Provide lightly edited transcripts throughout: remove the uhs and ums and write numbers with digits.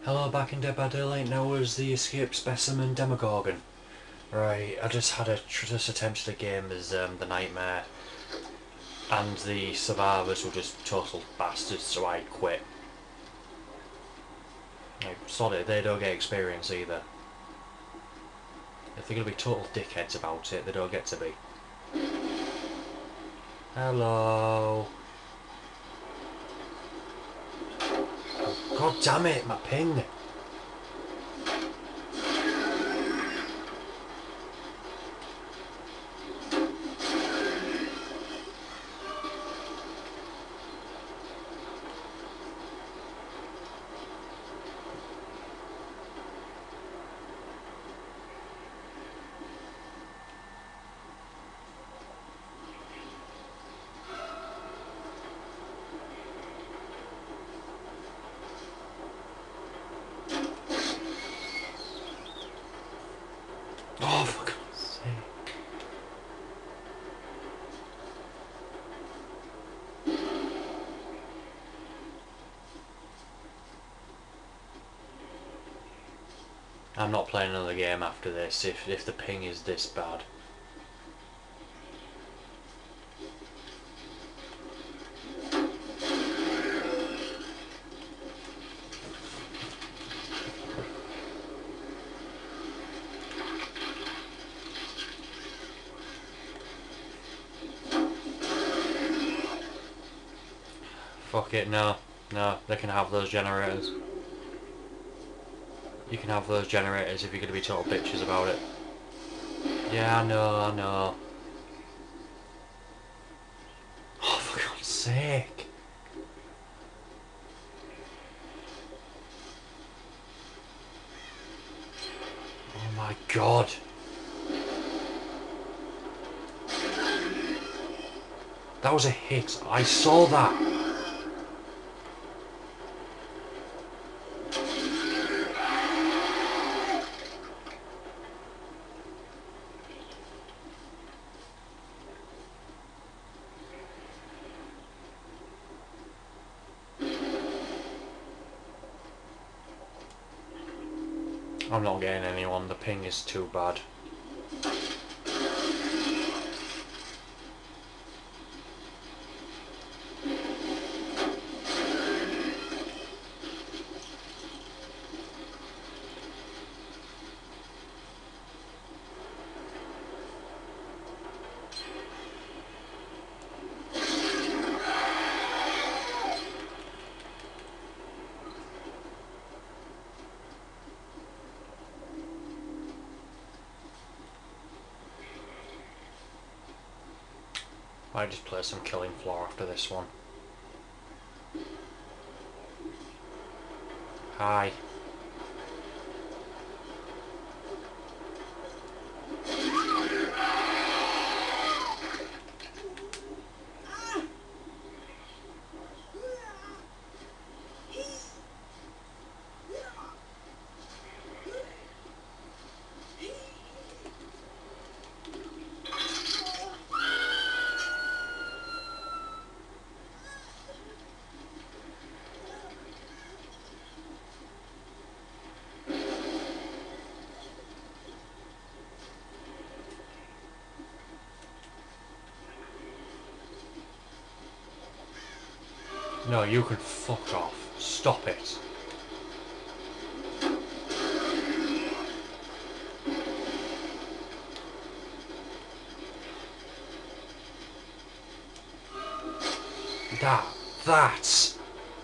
Hello, back in Dead by Daylight. Now as the escaped specimen Demogorgon. Right, I just had just attempted a game as the Nightmare, and the survivors were just total bastards, so I quit. Like, sorry, they don't get experience either. If they're gonna be total dickheads about it, they don't get to be. Hello. God damn it, my ping. Oh, for God's sake. I'm not playing another game after this if the ping is this bad. Fuck it, no. No, they can have those generators. You can have those generators if you're going to be total bitches about it. Yeah, I know. Oh, for God's sake. Oh my God. That was a hit. I saw that. I'm not getting anyone. The ping is too bad. I might just play some Killing Floor after this one. Hi. No, you can fuck off. Stop it. That's...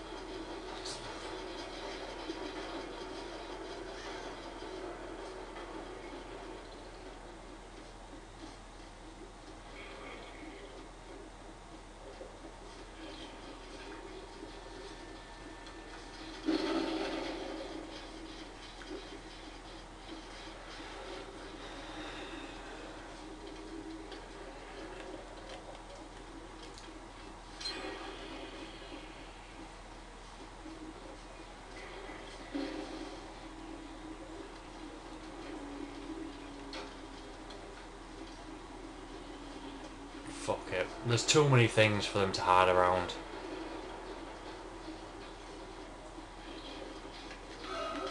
Fuck it. There's too many things for them to hide around.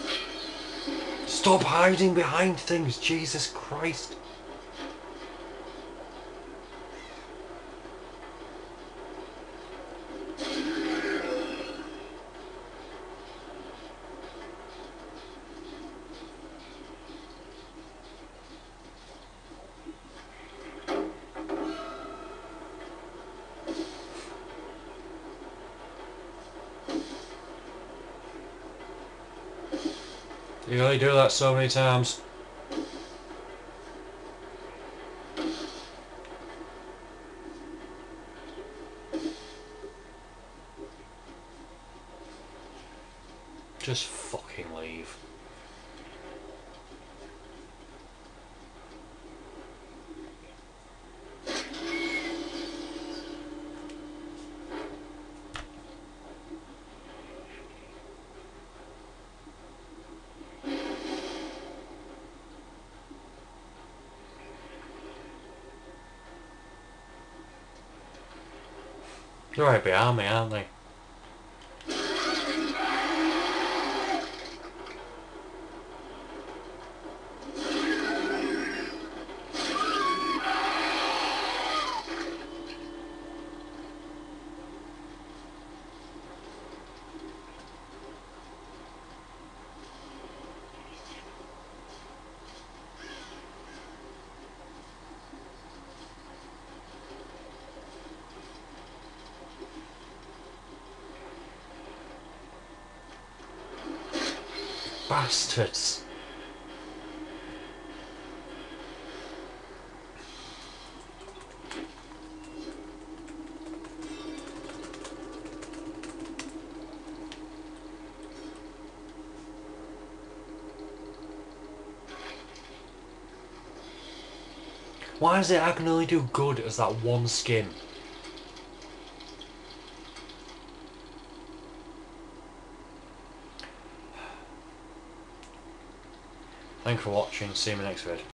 Stop hiding behind things, Jesus Christ. You only do that so many times. Just fucking leave. They're right behind me, aren't they? Bastards. Why is it I can only do good as that one skin? Thanks for watching, see you in the next vid.